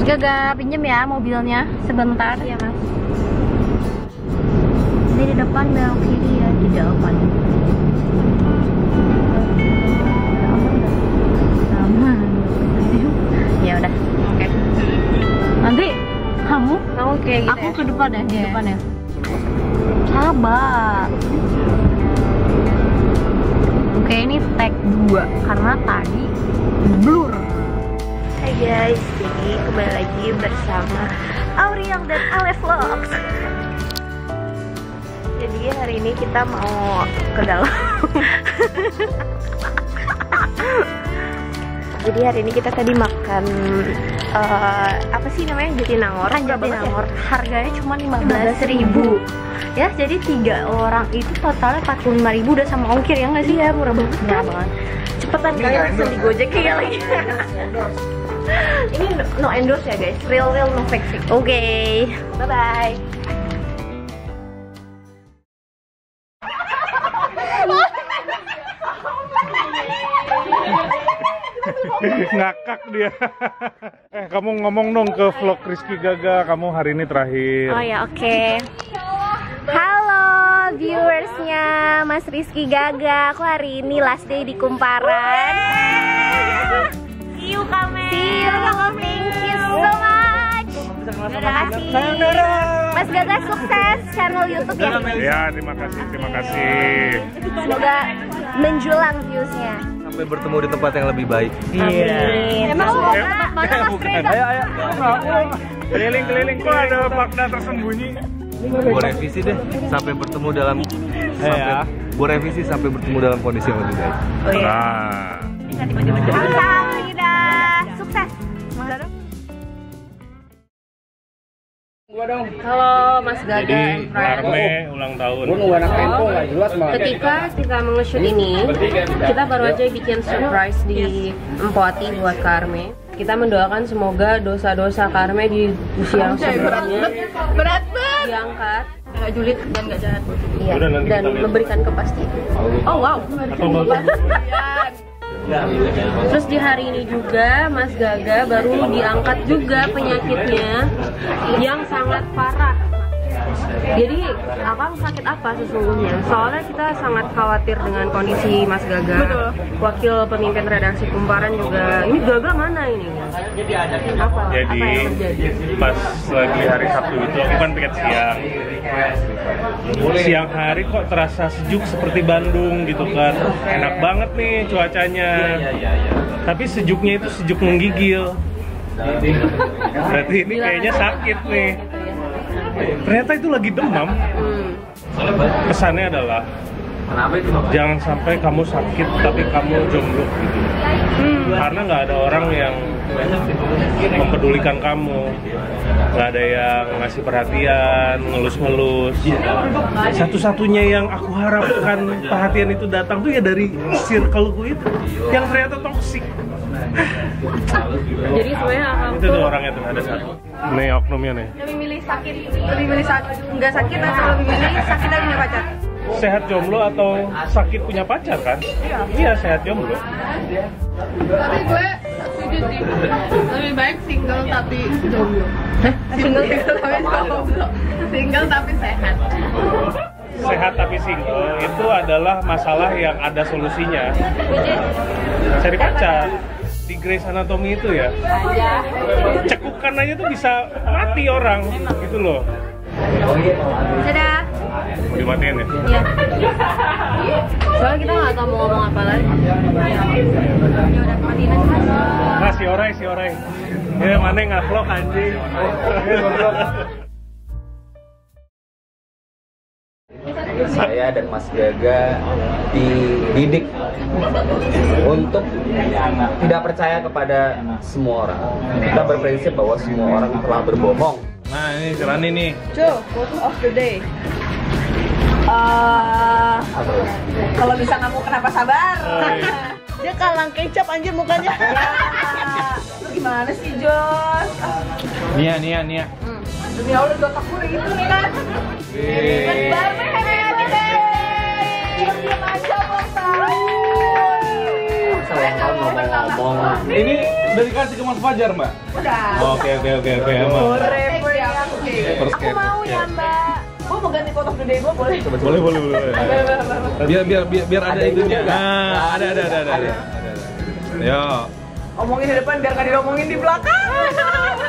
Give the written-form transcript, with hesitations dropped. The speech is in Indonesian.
Gaga, pinjem ya mobilnya sebentar. Iya mas. Ini di depan belok kiri ya, di depan. Sama. Ya udah. Oke. Nanti kamu kayak gitu. aku Ya? ke depan ya, di Iya. depan ya. Sabar. Oke, ini tag 2 karena tadi blur. Hai guys, ini kembali lagi bersama Auriang dan Ale Vlogs. Jadi hari ini kita mau ke dalam. Jadi hari ini kita tadi makan apa sih namanya, Jatinangor. Jatinangor. Harganya cuma 15.000. Ya, jadi 3 orang itu totalnya 45.000 udah sama ongkir ya nggak sih? Iya, murah banget. Murah banget. Cepetan kalian pesen di Gojek ya lagi. Ini no endorse ya guys, real no fake. Oke, bye bye. Ngakak dia. Kamu ngomong dong ke vlog Rizky Gaga, kamu hari ini terakhir. Oh ya, oke. Halo viewersnya Mas Rizky Gaga, aku hari ini last day di Kumparan. See you Kame. See you, thank you so much. Terima kasih. Mas Gaga sukses channel YouTube ya. Ya, terima kasih. Semoga menjulang viewsnya. Sampai bertemu di tempat yang lebih baik. Amin. Emang lu Ya, mana Mas bukan. Reza? Ayo. Keliling kok ada makna tersembunyi. Gue revisi deh sampai bertemu dalam gue revisi sampai bertemu dalam kondisi yang lebih baik. Oh iya. Nah, Kamsahamnida. Sukses. Halo Mas Gaga jadi and friends. Karme ulang tahun. Ketika kita nge-shoot ini, kita baru aja bikin surprise di Empoti buat Karme. Kita mendoakan semoga dosa-dosa Karme di usia yang sebelumnya Berat banget. diangkat, nggak julid dan nggak jahat. Iya. Udah, nanti Dan kita lihat. memberikan kepastian. Oh wow. Atau bagus. Terus di hari ini juga Mas Gaga baru diangkat juga penyakitnya yang sangat parah. Jadi Akang sakit apa sesungguhnya? Soalnya kita sangat khawatir dengan kondisi Mas Gaga. Betul. Wakil pemimpin redaksi Kumparan juga. Ini Gaga mana ini? Apa Jadi yang terjadi? pas lagi hari Sabtu itu aku kan piket siang. Siang hari kok terasa sejuk seperti Bandung gitu kan. Enak banget nih cuacanya. Tapi sejuknya itu sejuk menggigil. Berarti ini kayaknya sakit nih. Ternyata itu lagi demam. Kesannya adalah jangan sampai kamu sakit tapi kamu jomblo gitu. Karena nggak ada orang yang mempedulikan kamu, nggak ada yang ngasih perhatian, ngelus-ngelus. Satu-satunya yang aku harapkan perhatian itu datang tuh ya dari circleku itu, yang ternyata toksik. Jadi sebenarnya Akang Itu tuh orangnya tuh ada satu. Nih oknumnya nih. lebih milih sakit nggak sakit atau lebih milih sakit dan punya pacar? Sehat jomblo atau sakit punya pacar kan? Iya, sehat jomblo. Tapi gue setuju sih, lebih baik single tapi jomblo. Single tapi jomblo. Single tapi sehat. Sehat tapi single itu adalah masalah yang ada solusinya. Cari pacar. Di Grey's Anatomy itu ya, cekukan aja tuh bisa mati orang gitu loh. Dadah. Mau dimatiin ya? Iya. Soalnya kita nggak tahu mau ngomong apa lagi. Ya udah matiin aja Mas. Nah, si Orai. Ya, mana nge-vlog anjing. Saya dan Mas Gaga dididik untuk tidak percaya kepada semua orang. Kita berprinsip bahwa semua orang telah berbohong. Nah, ini jalan ini. Joe, quote of the day. Kalau bisa ngaku kenapa sabar? Dia kalang kecap anjir mukanya. Lu gimana sih Jos? Nia. Demi Allah udah otak gue gitu nih kan. Diam aja bos. Saya ngomong-ngomong. Ini Udah dikasih ke Mas Fajar, Mbak? Udah. Oke, aman. Aku mau ya Mbak. Gue mau ganti kotak gede gue boleh? Boleh. Biar ada itunya. Nah, ada. Yo. Omongin di depan biar nggak diomongin di belakang.